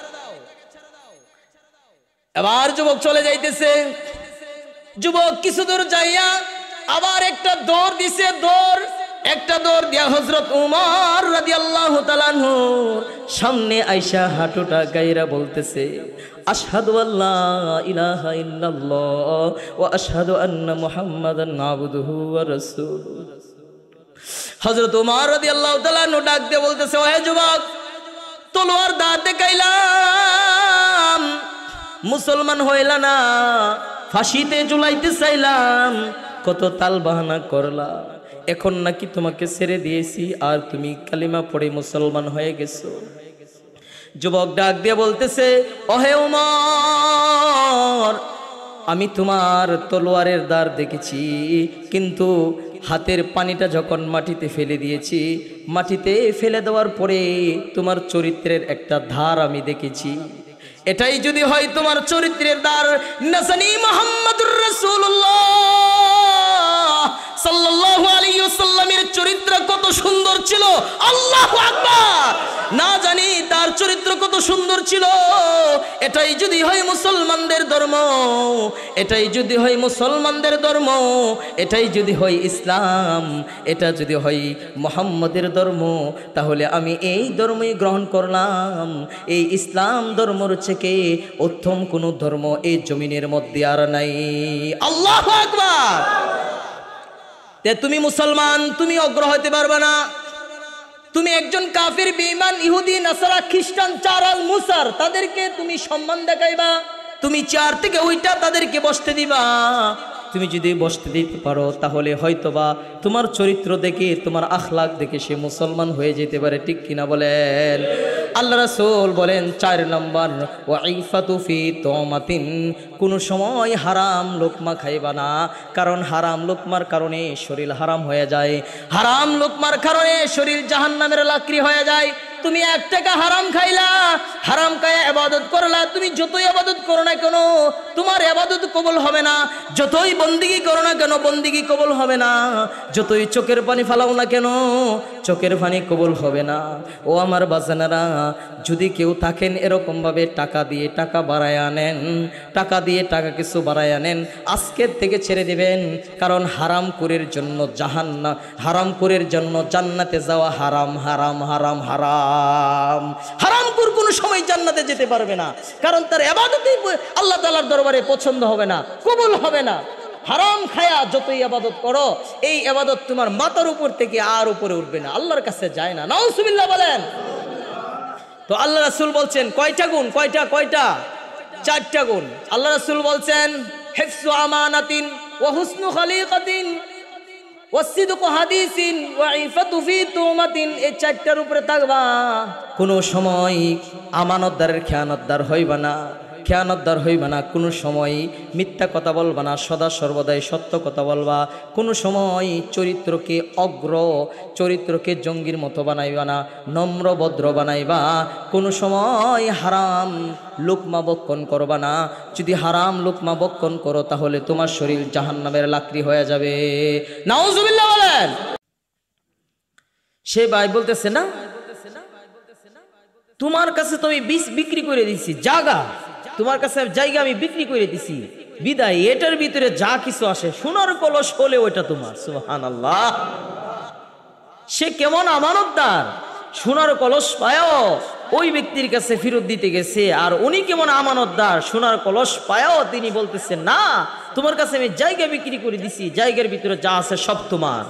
এবার যুবক চলে যাইতেছে। যুবক কিছু দূর যাইয়া আবার একটা দৌড় দিছে, দৌড় একটা দৌড় দিয়া হযরত ওমর রাদিয়াল্লাহু তাআলা আনহুর সামনে আয়েশা হাঁটুটা গাইরা বলতেছে, আশহাদু আল্লা ইলাহা ইল্লাল্লাহ ওয়া আশহাদু আন্না মুহাম্মাদান আবদুহু ওয়া রাসূলুহু। হযরত ওমর রাদিয়াল্লাহু তাআলা আনহু ডাক দিয়ে বলতেছে, ওহে যুবক, তলোয়ার দাঁত দেখাইলাম, মুসলমান হইলা না, ফাঁসিতে ঝুলাইতে চাইলাম, কত তাল বাহানা করলা, এখন নাকি তোমাকে ছেড়ে দিয়েছি আর তুমি কালিমা পড়ে মুসলমান হয়ে গেছো। যুবক ডাক দিয়ে বলতেছে, ওহে ওমর, আমি তোমার তলোয়ারের দাঁড় দেখেছি, কিন্তু হাতের পানিটা যখন মাটিতে ফেলে দিয়েছি, মাটিতে ফেলে দেওয়ার পরে তোমার চরিত্রের একটা ধার আমি দেখেছি। এটাই যদি হয় তোমার চরিত্রের দ্বার, নাসানি মুহাম্মাদুর রাসূলুল্লাহ সাল্লাল্লাহু আলাইহি ওয়াসাল্লামের চরিত্র কত সুন্দর ছিল, আল্লাহু আকবার, না জানি তার চরিত্র কত সুন্দর ছিল। এটাই যদি হয় মুসলমানদের ধর্ম, এটাই যদি হয় মুসলমানদের ধর্ম, এটাই যদি হয় ইসলাম, এটা যদি হয় মুহাম্মদের ধর্ম, তাহলে আমি এই ধর্মই গ্রহণ করলাম। এই ইসলাম ধর্মর থেকে উত্তম কোনো ধর্ম এই জমিনের মধ্যে আর নাই। আল্লাহু আকবার। তুমি মুসলমান, তুমি অগ্র হতে পারবে না। তুমি একজন কাফির, বেঈমান, ইহুদি, নাসারা, খ্রিস্টান, চারাল, মুসার, তাদেরকে তুমি সম্মান দেখাইবা, তুমি চেয়ার থেকে ওইটা তাদেরকে বসতে দিবা। তুমি যদি বসতে দিতে পারো, তাহলে হয়তোবা তোমার চরিত্র দেখে, তোমার আখলাক দেখে সে মুসলমান হয়ে যেতে পারে, ঠিক কিনা বলেন? আল্লাহ রাসূল বলেন চার নম্বর, ওয়াইফাতু ফি তুমাতিন, কোনো সময় হারাম লোকমা খাইবা না, কারণ হারাম লোকমার কারণে শরীর হারাম হয়ে যায়, হারাম লোকমার কারণে শরীর জাহান্নামের লাকড়ি হয়ে যায়। তুমি এক টাকা হারাম খাইলা, হারাম খায়া ইবাদত করলা, তুমি যতই ইবাদত করো না কেন তোমার ইবাদত কবুল হবে না, যতই বন্দিগি করো না কেন বন্দিগি কবুল হবে না, যতই চোখের পানি ফালাও না কেন চোখের পানি কবুল হবে না। ও আমার বাজানারা, যদি কেউ থাকেন এরকম ভাবে টাকা দিয়ে টাকা বাড়ায় আনেন, টাকা দিয়ে টাকা কিছু বাড়ায় আনেন, আজকের থেকে ছেড়ে দিবেন, কারণ হারাম কুরের জন্য জাহান্নাম, হারাম কুরের জন্য জান্নাতে যাওয়া হারাম, হারাম, হারাম, হারাম। হারাম কুর কোনো সময় জান্নাতে যেতে পারবে না, কারণ তার ইবাদতই আল্লাহ তাআলার দরবারে পছন্দ হবে না, কবুল হবে না। হারাম খায়া যতই ইবাদত করো, এই ইবাদত তোমার মাথার উপর থেকে আর উপরে উঠবে না, আল্লাহর কাছে যায় না। নাউজুবিল্লাহ বলেন। তো আল্লাহ রাসূল বলছেন কয়টা গুণ, কয়টা কয়টা চারটা গুণ। আল্লাহ রাসূল বলছেন হিফজু আমানাতিন ওয়া হুসনু খালিকাতিন ওয়া সিদকু হাদিসিন ওয়া ইফাতু ফি তুমাতিন, এই চারটার উপরে থাকবা, কোনো সময় আমানতদারের খেয়ানতদার হইবা না, খেয়ানতদার হইবা না, কোনো সময় মিথ্যা কথা বলবা না, সদা সর্বদাই সত্য কথা বলবা, কোনো সময় চরিত্রকে অগ্র, চরিত্রকে জঙ্গির মতো বানাইবা না, নম্র ভদ্র বানাইবা, কোনো সময় হারাম লোকমা বক্ষণ করবা না। যদি হারাম লোকমা বক্ষণ করো, তাহলে তোমার শরীর জাহান্নামের লাকড়ি হয়ে যাবে। নাউজুবিল্লাহ বলেন। সে ভাই বলতেছে না, তোমার কাছে তো আমি বীজ বিক্রি করে দিছি, জায়গা তোমার কাছে জায়গা আমি বিক্রি করে দিছি, বিদায় এটার ভিতরে যা কিছু আসে, সোনার কলস হলে ওইটা তোমার। সুবহানাল্লাহ। সে কেমন আমানতদার, সোনার কলস পায়ও ওই ব্যক্তির কাছে ফেরত দিতে গেছে, আর উনি কেমন আমানতদার, সোনার কলস পায়াও তিনি বলতেছেন না, তোমার কাছে আমি জায়গা বিক্রি করে দিছি, জায়গার ভিতরে যা আছে সব তোমার।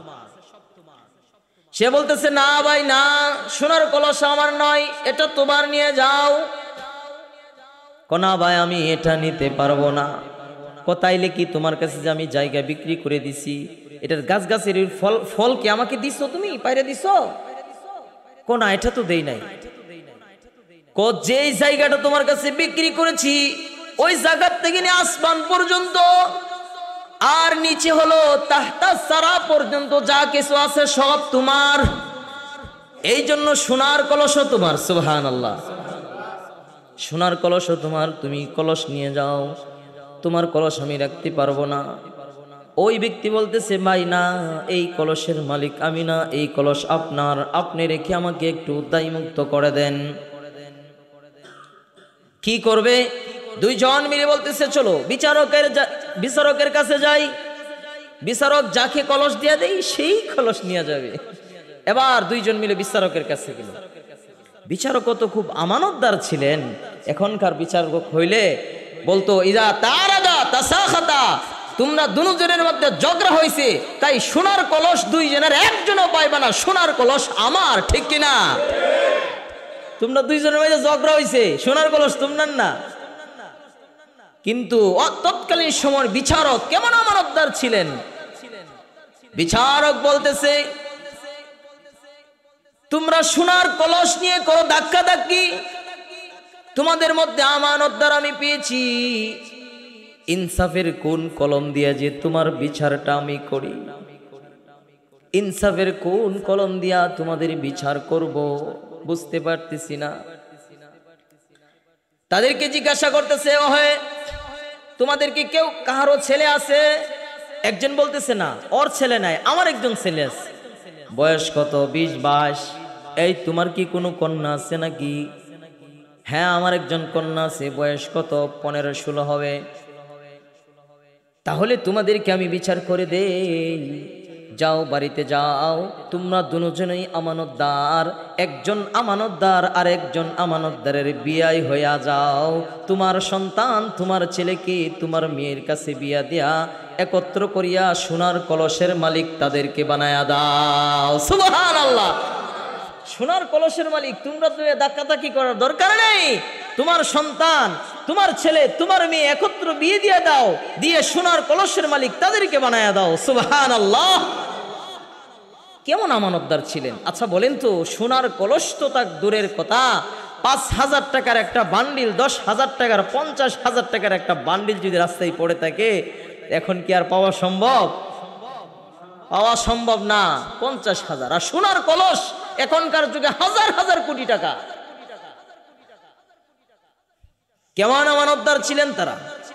সে বলতেছে না ভাই না, সোনার কলস আমার নয়, এটা তোমার, নিয়ে যাও। কোনা ভাই আমি এটা নিতে পারবো না। কোথাইলে কি তোমার কাছে যে আমি জায়গা বিক্রি করে দিছি, এটার গাছ গাছের ফল ফল কি আমাকে দিছো, তুমি পাইরে দিছো? কোনা এটা তো দেই নাই। কো যেই জায়গাটা তোমার কাছে বিক্রি করেছি ওই জায়গার থেকে নিয়ে আসমান পর্যন্ত আর নিচে হলো তাহতা সারা পর্যন্ত যা কিছু আছে সব তোমার, এই জন্য সোনার কলসও তোমার। সুবহানাল্লাহ। সোনার কলসও তোমার, তুমি কলস নিয়ে যাও, তোমার কলস আমি রাখতে পারবো না। ওই ব্যক্তি বলতেছে ভাই না, এই কলসের মালিক আমি না, এই কলস আপনার, আপনি রেখে আমাকে একটু দায়মুক্ত করে দেন। কি করবে? দুইজন মিলে বলতেছে চলো বিচারকের বিচারকের কাছে যাই, বিচারক যাকে কলস দিয়ে দেই সেই কলস নিয়ে যাবে। এবার দুইজন মিলে বিচারকের কাছে গেল। বিচারক তো খুব আমানতদার ছিলেন, এখনকার বিচারক হইলে বলতো ইজা তারাদা তাসাখাতা, তোমরা দুজনের মধ্যে ঝগড়া হয়েছে, তাই সোনার কলস দুইজনের একজনও পাইবে না, সোনার কলস আমার, ঠিক কিনা? তোমরা দুইজনের মধ্যে ঝগড়া হয়েছে, সোনার কলস তোমার না। কিন্তু তৎকালীন সময় বিচারক কেমন আমানতদার ছিলেন। বিচারক বলতেছে তোমরা সোনার কলস নিয়ে করো ধাক্কা ধাক্কি, তোমাদের মধ্যে আমানতদার আমি পেয়েছি, ইনসাফের কোন কলম দিয়া যে তোমার বিচারটা আমি করি, ইনসাফের কোন কলম দিয়া তোমাদের বিচার করব বুঝতে পারতেছি না। তাদেরকে জিজ্ঞাসা করতেছে ওহে তোমাদের কি কেউ কারো ছেলে আছে? একজন বলতেছে না ওর ছেলে নাই, আমার একজন ছেলে আছে। বয়স কত? বিশ বাইশ। এই তোমার কি কোনো কন্যা আছে নাকি? হ্যাঁ আমার একজন কন্যা আছে, বয়স কত? পনেরো ষোলো হবে। তাহলে তোমাদেরকে আমি বিচার করে দেই, যাও বাড়িতে যাও, তোমরা দুজনেই আমানতদার, একজন আমানতদার আর একজন আমানতদারের বিয়াই হইয়া যাও, তোমার সন্তান তোমার ছেলেকে তোমার মেয়ের কাছে বিয়া দিয়া একত্র করিয়া সোনার কলসের মালিক তাদেরকে বানায়া দাও। সুবহানাল্লাহ। সোনার কলসের মালিক তোমরা তো ধাক্কাধাক্কি করার দরকার নেই, তোমার সন্তান তোমার ছেলে তোমার মেয়ে একত্র বিয়ে দিয়ে দাও, দিয়ে সোনার কলসের মালিক তাদেরকে বানায়া দাও। সুবহানাল্লাহ। কেমন আমানতদার ছিলেন। আচ্ছা বলেন তো, সোনার কলস তো তাক দূরের কথা, পাঁচ হাজার টাকার একটা বান্ডিল, দশ হাজার টাকার, পঞ্চাশ হাজার টাকার একটা বান্ডিল যদি রাস্তায় পড়ে থাকে এখন কি আর পাওয়া সম্ভব? পাওয়া সম্ভব না। পঞ্চাশ হাজার আর সোনার কলস এখনকার যুগে হাজার হাজার কোটি টাকা। কেমন আমানতদার ছিলেন তারা।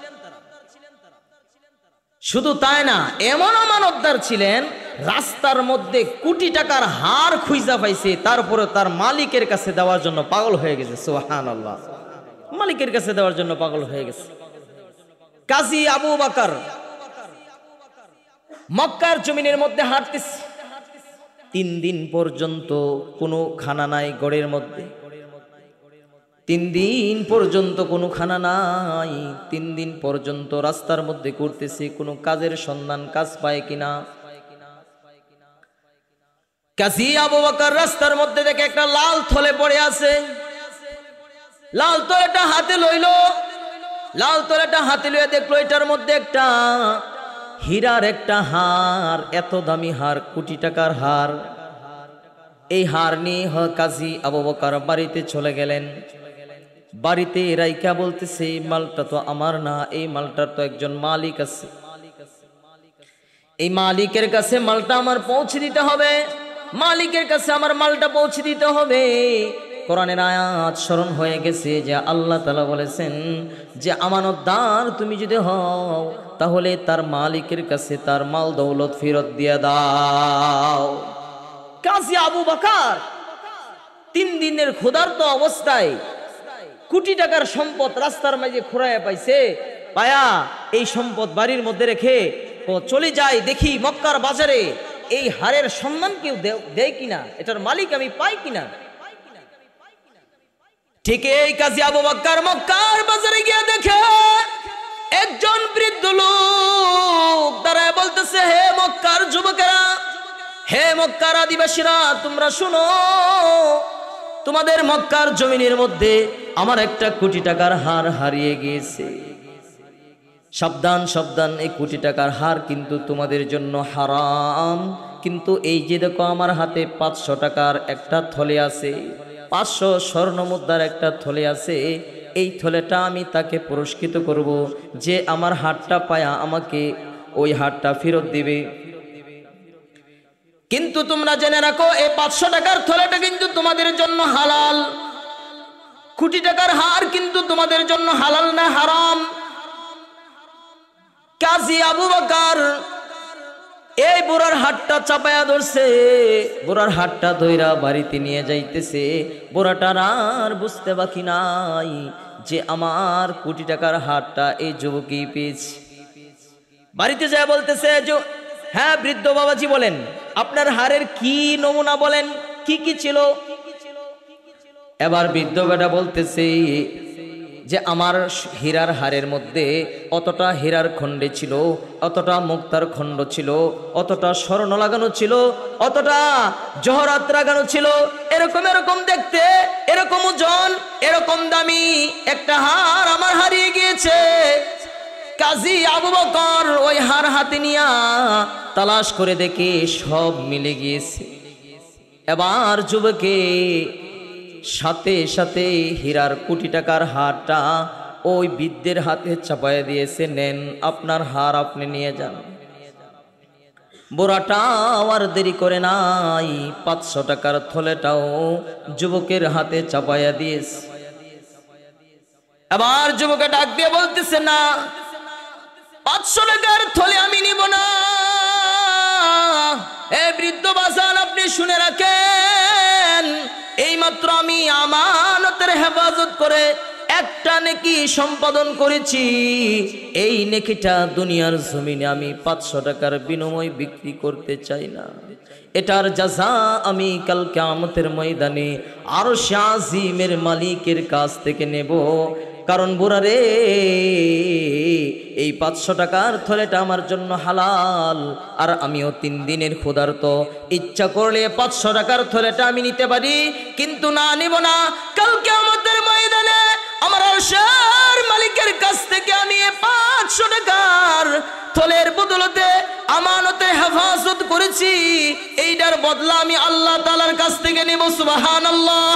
শুধু তাই না, এমন আমানতদার ছিলেন রাস্তার মধ্যে কোটি টাকার হার খুঁজা পাইছে, তারপরে তার মালিকের কাছে দেওয়ার জন্য পাগল হয়ে গেছে। সুবহানাল্লাহ। মালিকের কাছে দেওয়ার জন্য পাগল হয়ে গেছে। কাজী আবু বকর মক্কার জমিনের মধ্যে হাঁটতেছে, তিন দিন পর্যন্ত কোনো খানা নাই গড়ের মধ্যে, তিন দিন পর্যন্ত কোনো খানা নাই, তিন দিন পর্যন্ত রাস্তার মধ্যে ঘুরতেছে, কোনো কাজের সন্ধান, কাজ পায় কিনা। কাজী আবু বকর রাস্তার মধ্যে দেখে একটা লাল থলে পড়ে আছে, লাল থলেটা হাতে লইল, লাল থলেটা হাতে লইয়া দেখলো এটার মধ্যে একটা হীরার একটা হার, এত দামি হার, কোটি টাকার হার। এই হার নিয়ে কাজী আবু বকর বাড়িতে চলে গেলেন। বাড়িতে রাইকা বলতেছে এই মালটা তো আমার না, এই মালটার তো একজন মালিক আছে, এই মালিকের কাছে মালটা আমার পৌঁছে দিতে হবে, মালিকের কাছে আমার মালটা পৌঁছে দিতে হবে। কোরআনের আয়াত স্মরণ হয়ে গেছে যে আল্লাহ তাআলা বলেছেন যে আমানতদার তুমি যদি হও তাহলে তার মালিকের কাছে তার মাল দৌলত ফেরত দিয়ে দাও। কাজী আবু বকর তিন দিনের ক্ষুধার্ত অবস্থায় কোটি টাকার সম্পদ রাস্তার মাঝে খুঁড়াইয়া পাইছে, পায়া এই সম্পদ বাড়ির মধ্যে রেখে ও চলে যায়, দেখি মক্কার বাজারে এই হারের সন্ধান কেউ দেয় কিনা, এটার মালিক আমি পাই কিনা। ঠিক এই কাজী আবু বকর মক্কার বাজারে গিয়ে দেখে একজন বৃদ্ধ লোক দাঁড়ায় বলতেছে, হে মক্কার যুবকেরা, হে মক্কার আদিবাসীরা, তোমরা শুনো, তোমাদের মক্কার জমিনের মধ্যে আমার একটা কোটি টাকার হার হারিয়ে গিয়েছে। সাবধান সাবধান, এই কোটি টাকার হার কিন্তু তোমাদের জন্য হারাম। কিন্তু এই যে দেখো আমার হাতে পাঁচশো টাকার একটা থলে আছে, পাঁচশো স্বর্ণ মুদ্রার একটা থলে আছে, এই থলেটা আমি তাকে পুরস্কৃত করব যে আমার হারটা পায়া আমাকে ওই হারটা ফেরত দিবে। কিন্তু তোমরা জেনে রাখো, এই পাঁচশো টাকার থলেটা কিন্তু তোমাদের জন্য হালাল, কোটি টাকার হার কিন্তু তোমাদের জন্য হালাল না, হারাম। কাজী আবু বকর এই বুড়ার হাতটা চাপায়া ধরছে, বুড়ার হাতটা ধইরা বাড়িতে নিয়ে যাইতেছে। বুড়াটার আর বুঝতে বাকি নাই যে আমার কোটি টাকার হাতটা এই যুবকই পেয়েছে। বাড়িতে যায় বলতেছে, যে হ্যাঁ বৃদ্ধ বাবাজি বলেন, আপনার হারের কি নমুনা বলেন, কি কি ছিল? এবার বৃদ্ধ বেটা বলতেছে যে আমার হীরার হারের মধ্যে অতটা হীরার খণ্ডে ছিল, অতটা মুক্তার খণ্ড ছিল, অতটা স্বর্ণ লাগানো ছিল, অতটা জহরাত লাগানো ছিল, এরকম এরকম দেখতে, এরকম ওজন, এরকম দামি একটা হার আমার হারিয়ে গিয়েছে। কাজী আবু বকর ওই হার হাতে নিয়া তালাশ করে দেখে সব মিলে গিয়েছে। এবার যুবকে সাথে সাথে হীরার কোটি টাকার হারটা ওই বৃদ্ধের হাতে চাপায়া দিয়েছে, নেন আপনার হার, আপনি নিয়ে যান। বুড়াটা আর দেরি করে নাই, পাঁচশো টাকার থলেটাও যুবকের হাতে চাপায়া দিয়েছে। এবার যুবকে ডাক দিয়ে বলতেছে, না, পাঁচশো টাকার থলে আমি নিব না। এ বৃদ্ধ বাজান, আপনি শুনে রাখেন, এইমাত্র আমি আমানতের হেফাজত করে একটা নেকি সম্পাদন করেছি, এই নেকিটা দুনিয়ার জমিনে আমি পাঁচশো টাকার বিনিময় বিক্রি করতে চাই না। এটার জাযা আমি কাল কিয়ামতের ময়দানে আরশ আজিমের মালিকের কাছ থেকে নেব। কারণ বুড়ারে, এই পাঁচশো টাকার থলেটা আমার জন্য হালাল, আর আমিও তিন দিনের ক্ষুধার্ত, ইচ্ছা করলে পাঁচশো টাকার থলেটা আমি নিতে পারি, কিন্তু না, নিব না। কাল কিয়ামতের ময়দানে আমার আরশের মালিকের কাছ থেকে আমি পাঁচশো টাকার থলের বদলতে আমানতে হেফাজত করেছি, এইটার বদলা আমি আল্লাহ তাআলার কাছ থেকে নিব। সুবহানাল্লাহ।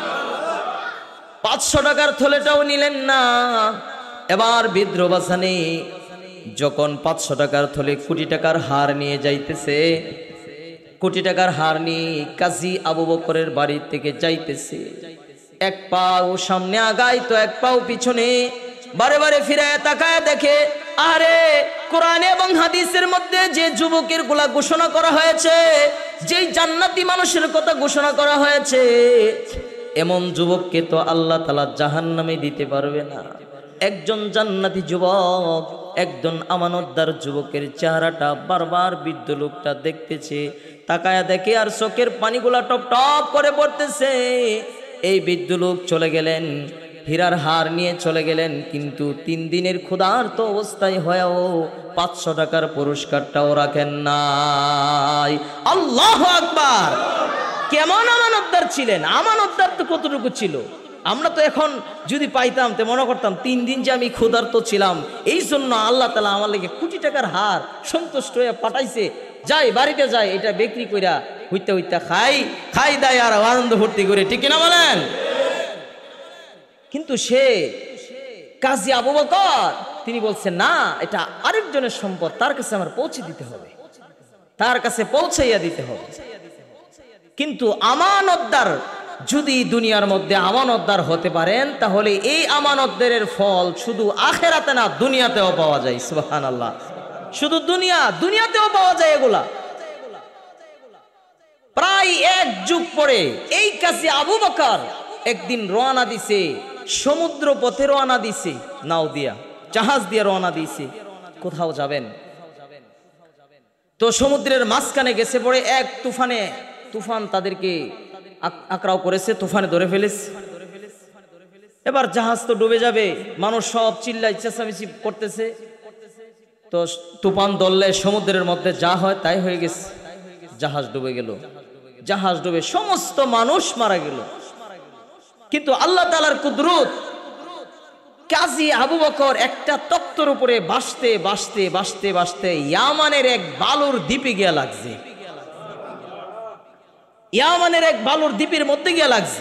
পাঁচশো টাকার থলেটাও নিলেন না। এবার বৃদ্ধ বাসানে যখন পাঁচশো টাকার থলে কোটি টাকার হার নিয়ে যাইতেছে, কোটি টাকার হার নিয়ে কাজী আবু বকরের বাড়ি থেকে যাইতেছে, এক পাও সামনে আগায় তো এক পাও পিছনে, বারে বারে ফিরায় তাকায় দেখে, আরে কোরআন এবং হাদিসের মধ্যে যে যুবকের গুলা ঘোষণা করা হয়েছে, যেই জান্নাতি মানুষের কথা ঘোষণা করা হয়েছে, এমন যুবককে তো আল্লাহ তাআলা জাহান্নামে দিতে পারবে না। একজন জান্নাতি যুবক, একজন আমানতদার যুবকের চেহারাটা বারবার বৃদ্ধ লোকটা দেখতেছে, তাকায়া দেখে আর চোখের পানিগুলা টপ টপ করে পড়তেছে। এই বৃদ্ধ লোক চলে গেলেন, হীরার হার নিয়ে চলে গেলেন, কিন্তু তিন দিনের ক্ষুধার্ত অবস্থায় হয়েও পাঁচশো টাকার পুরস্কারটাও রাখেন নাই। আল্লাহু আকবার। কেমন আমানতদার ছিলেন? আমানতদার তো কতটুকু ছিল? আমরা তো এখন যদি পাইতাম তো মনে করতাম তিন দিন যে আমি ক্ষুধার্ত ছিলাম, এই জন্য আল্লাহ তাআলা আমার লেগে কোটি টাকার হার সন্তুষ্ট হয়ে পাঠাইছে, যাই বাড়িতে যাই, এটা বিক্রি কইরা হইতে হইতে খাই খাই দেয় আর আনন্দ ভর্তি করে, ঠিক কিনা বলেন? কিন্তু সে কাজী আবু বকর তিনি বলছেন, না, এটা আরেকজনের সম্পদ, তার কাছে আমার পৌঁছে দিতে হবে, তার কাছে পৌঁছাইয়া দিতে হবে। কিন্তু আমানতদার যদি দুনিয়ার মধ্যে আমানতদার হতে পারেন, তাহলে এই আমানতদারের ফল শুধু আখিরাতে না দুনিয়াতেও পাওয়া যায়। সুবহানাল্লাহ। শুধু দুনিয়া দুনিয়াতেও পাওয়া যায় এগুলা। প্রায় এক যুগ পরে এই কাজী আবু বকর একদিন রওনা দিছে, সমুদ্র পথে রওনা দিছে, নাও দিয়া জাহাজ দিয়ে রওনা দিছে, কোথাও যাবেন। তো সমুদ্রের মাঝখানে গেছে পড়ে এক তুফানে, তুফান তাদেরকে আক্রাও করেছে, তুফানে ধরে ফেলেছে। এবার জাহাজ তো ডুবে যাবে, মানুষ সব চিল্লাই চেঁচামেচি করতেছে, তো তুফান দললে সমুদ্রের মধ্যে যা হয় তাই হয়ে গেছে, জাহাজ ডুবে গেল। জাহাজ ডুবে সমস্ত মানুষ মারা গেল। কিন্তু আল্লাহ তাআলার কুদরত, কাজী আবু বকর একটা তক্তর উপরে বাসতে বাসতে বাসতে বাসতে ইয়ামানের এক বালুর দ্বীপে গিয়া লাগছে। ইয়ামানের এক বালুর দ্বীপের মধ্যে গিয়া লাগছে।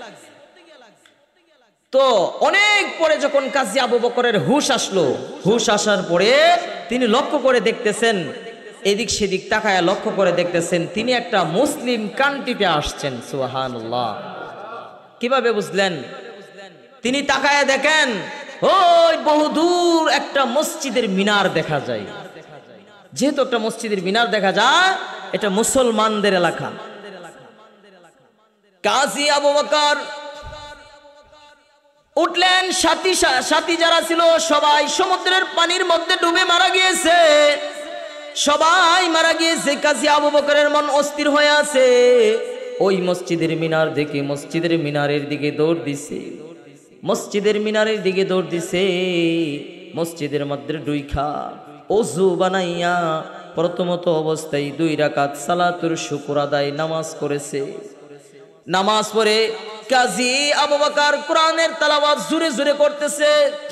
তো অনেক পরে যখন কাজী আবু বকরের হুশ আসলো, হুশ আসার পরে তিনি লক্ষ্য করে দেখতেছেন, এদিক সেদিক তাকায়া লক্ষ্য করে দেখতেছেন তিনি একটা মুসলিম কান্ট্রিতে আসছেন। সুবহানাল্লাহ। কিভাবে বুঝলেন? তিনি তাকায়া দেখেন ওই বহুদূর একটা মসজিদের মিনার দেখা যায়। যেহেতু একটা মসজিদের মিনার দেখা যায়, এটা মুসলমানদের এলাকা। কাজী আবু বকর উঠলেন, সাথী সাথী যারা ছিল সবাই সমুদ্রের পানির মধ্যে ডুবে মারা গিয়েছে, সবাই মারা গিয়েছে। কাজী আবু বকরের মন অস্থির হয়ে আছে। ওই মসজিদের মিনার দেখে মসজিদের মিনারের দিকে দৌড় দিছে, মসজিদের মিনারের দিকে দৌড় দিছে। মসজিদের মধ্যে ডুইখা ওযু বানাইয়া প্রথমত অবস্থায় দুই রাকাত সালাতুর শুকর আদায় নামাজ করেছে। নামাজ পড়ে কাজী আবু বকর কোরআনের তেলাওয়াত জোরে জোরে করতেছে।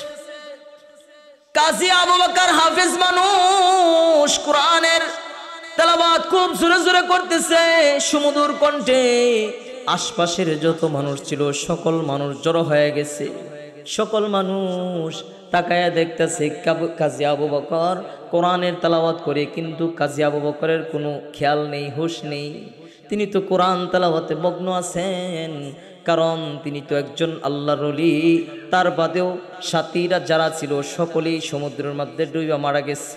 কাজী আবু বকর হাফেজ মানুষ, কোরআনের তেলাওয়াত খুব জোরে জোরে করতেছে সুমধুর কণ্ঠে। আশপাশের যত মানুষ ছিল সকল মানুষ জড়ো হয়ে গেছে। সকল মানুষ তাকায়া দেখতেছে কাজী আবু বকর কোরআনের তেলাওয়াত করে, কিন্তু কাজী আবু বকরের কোনো খেয়াল নেই, হুঁশ নেই। তিনি তো কোরআন তেলাওয়াতে মগ্ন আছেন, কারণ তিনি তো একজন আল্লাহর ওলি। তার বাদেও সাথীরা যারা ছিল সকলেই সমুদ্রের মধ্যে ডুবে মারা গেছে।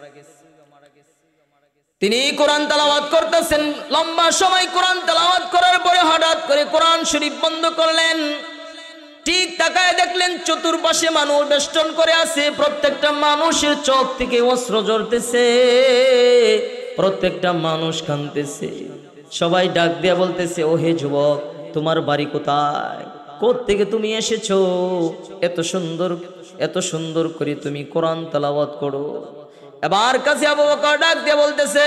তিনি কোরআন তেলাওয়াত করতেছেন, লম্বা সময় কোরআন তেলাওয়াত করার পরে হঠাৎ করে কোরআন শরীফ বন্ধ করলেন। ঠিক তাকায় দেখলেন চতুর্পাশে মানুষ বেষ্টন করে আছে, প্রত্যেকটা মানুষের চোখ থেকে অশ্রু ঝরতেছে, প্রত্যেকটা মানুষ কাঁদতেছে। সবাই ডাক দিয়া বলতেছে, ও হে যুবক, তোমার বাড়ি কোথায়? কোত্থেকে তুমি এসেছো? এত সুন্দর এত সুন্দর করে তুমি কোরআন তেলাওয়াত করো। এবার কাজী আবু বকর ডাক দিয়ে বলতেছে,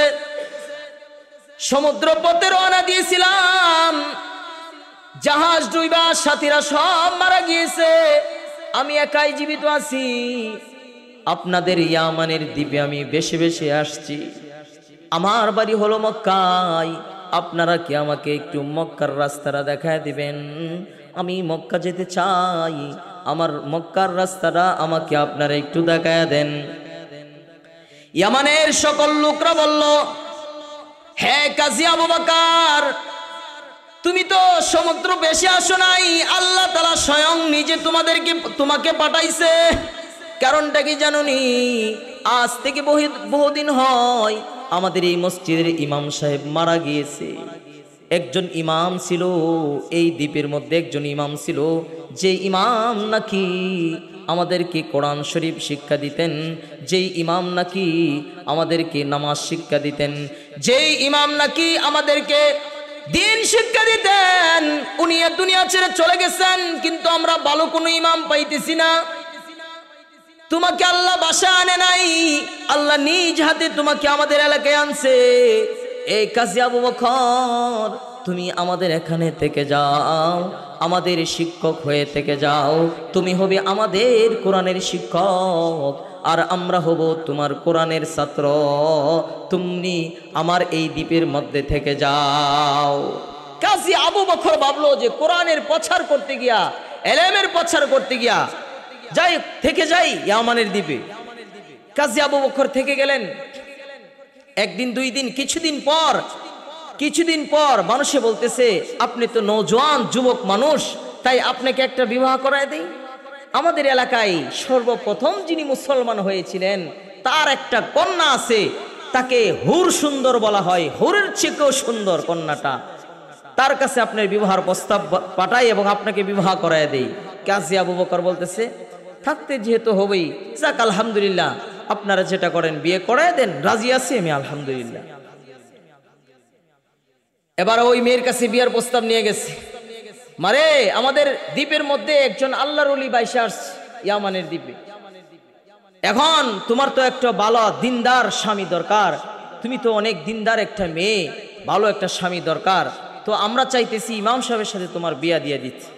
সমুদ্র পথে রওনা দিয়েছিলাম, জাহাজ ডুইবা সাথীরা সব মারা গিয়েছে, আমি একাই জীবিত আছি। আপনাদের ইয়ামানের দ্বীপে আমি বেশি বেশি আসছি। আমার বাড়ি হলো মক্কায়, আপনারা কি আমাকে একটু মক্কার রাস্তাটা দেখায় দিবেন? আমি মক্কা যেতে চাই, আমার মক্কার রাস্তাটা আমাকে আপনারা একটু দেখায় দেন। ইয়ামানের সকল লোকরা বলল, হে কাজী আবু বকর, তুমি তো সমুদ্র বেশি আসো নাই, আল্লাহ তাআলা স্বয়ং নিজে তোমাদেরকে তোমাকে পাঠাইছে। কারণটা কি জানোনি? আজ থেকে বহুদিন হয় আমাদের এই মসজিদের ইমাম সাহেব মারা গিয়েছে। একজন ইমাম ছিল এই দ্বীপের মধ্যে, একজন ইমাম ছিল যে ইমাম নাকি আমাদেরকে কোরআন শরীফ শিক্ষা দিতেন, যেই ইমাম নাকি আমাদেরকে নামাজ শিক্ষা দিতেন, যেই ইমাম নাকি আমাদেরকে দিন শিক্ষা দিতেন, উনি দুনিয়া ছেড়ে চলে গেছেন। কিন্তু আমরা ভালো কোনো ইমাম পাইতেছি না। তোমাকে আল্লাহ বাসা আনে নাই, আল্লাহ নিজ হাতে তোমাকে আমাদের এলাকায় আনছে। এই কাজী আবু বকর, তুমি আমাদের এখানে থেকে যাও, আমাদের শিক্ষক হয়ে থেকে যাও। তুমি হবে আমাদের কোরআনের শিক্ষক, আর আমরা হব তোমার কোরআনের ছাত্র। তুমি আমার এই দ্বীপের মধ্যে থেকে যাও। কাজী আবু বকর ভাবলো যে কোরআনের প্রচার করতে গিয়া, এলেমের প্রচার করতে গিয়া যাই থেকে যাই ইয়ামানের দ্বীপে। কাজী আবু বকর থেকে গেলেন। একদিন, দুই দিন, কিছুদিন পর কিছুদিন পর মানুষে বলতেছে, আপনি তো নওজোয়ান যুবক মানুষ, তাই আপনাকে একটা বিবাহ করায় দেই। আমাদের এলাকায় সর্বপ্রথম যিনি মুসলমান হয়েছিলেন তার একটা কন্যা আছে, তাকে হুর সুন্দর বলা হয়, হুরের চেয়েও সুন্দর কন্যাটা, তার কাছে আপনার বিবাহের প্রস্তাব পাঠাই এবং আপনাকে বিবাহ করায় দেই। কাজী আবু বকর বলতেছে, থাকতে যেহেতু হবেই, যাক আলহামদুলিল্লাহ, আপনারা যেটা করেন বিয়ে করায় দেন, রাজি আছি আমি মারে আমাদের দ্বীপের মধ্যে একজন আল্লাহর ওলি বাইশে আসছে ইয়ামানের দ্বীপে। এখন তোমার তো একটা ভালো দিনদার স্বামী দরকার, তুমি তো অনেক দিনদার একটা মেয়ে, ভালো একটা স্বামী দরকার, তো আমরা চাইতেছি ইমাম সাহেবের সাথে তোমার বিয়া দিয়ে দিচ্ছি।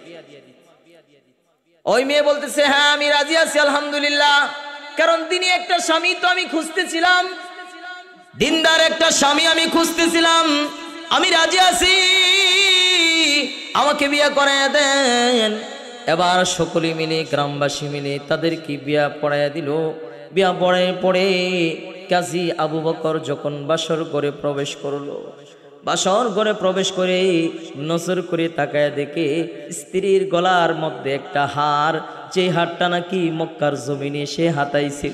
ওই মেয়ে বলতেছে হ্যাঁ আমি রাজি আছি আলহামদুলিল্লাহ, কারণ তিনি একটা স্বামী তো আমি খুঁজতেছিলাম, দিনদার একটা স্বামী আমি খুঁজতেছিলাম, আমি রাজি আছি, আমাকে বিয়া করাইয়া দেন। এবার সকলে মিলে গ্রামবাসী মিলে তাদেরকে বিয়া পড়াইয়া দিল। বিয়া পড়ায় পড়ে কাজী আবু বকর যখন বাসর ঘরে প্রবেশ করলো, বাসর ঘরে প্রবেশ করে নজর করে তাকায় দেখে স্ত্রীর গলার মধ্যে একটা হার, যে হারটা নাকি মক্কার জমিনে সে হাতাইছিল।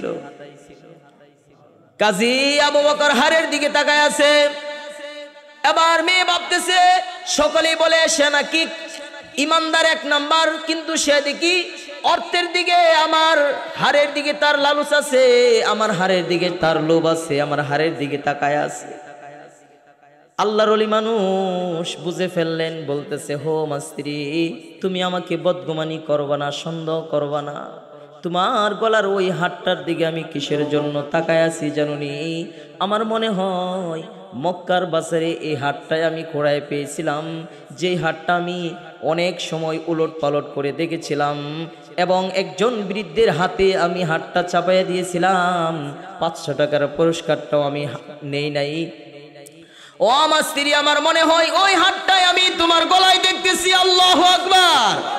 কাজী আবু বকর হারের দিকে তাকায় আছে। এবার মেয়ে ভাবতেছে, সকলেই বলে সে নাকি ইমানদার এক নাম্বার, কিন্তু সে দেখি অর্থের দিকে, আমার হারের দিকে তার লালুচ আছে, আমার হারের দিকে তার লোভ আছে, আমার হারের দিকে তাকায় আছে। আল্লাহর ওলি মানুষ বুঝে ফেললেন, বলতেছে হো মা স্ত্রী, তুমি আমাকে বদগুমানি করবা না, সন্দেহ করবা না, তোমার গলার ওই হাটটার দিকে আমি কিসের জন্য তাকায় আছি জানুনি? আমার মনে হয় মক্কার বাজারে এই হাটটায় আমি খোড়ায় পেয়েছিলাম, যে হাটটা আমি অনেক সময় উলট পালট করে দেখেছিলাম এবং একজন বৃদ্ধের হাতে আমি হাটটা চাপাইয়া দিয়েছিলাম, পাঁচশো টাকার পুরস্কারটাও আমি নেই নাই। ও আমার স্ত্রী, আমার মনে হয় ওই হাটটায় আমি তোমার গলায় দেখতেছি। আল্লাহু আকবার।